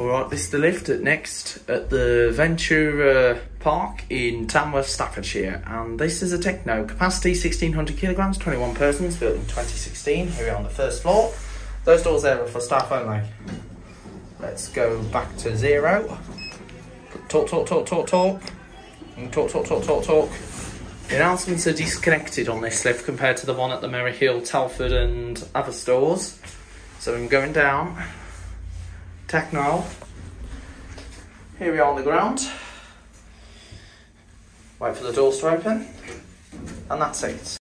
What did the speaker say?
Alright, this is the lift at the Ventura park in Tamworth, Staffordshire, and this is a Tecno, capacity 1600 kilograms, 21 persons, built in 2016. Here we are on the first floor. Those doors there are for staff only. Let's go back to 0. Talk, and talk. The announcements are disconnected on this lift compared to the one at the Merry Hill, Telford and other stores. So I'm going down. Tecno. Here we are on the ground. Wait for the doors to open. And that's it.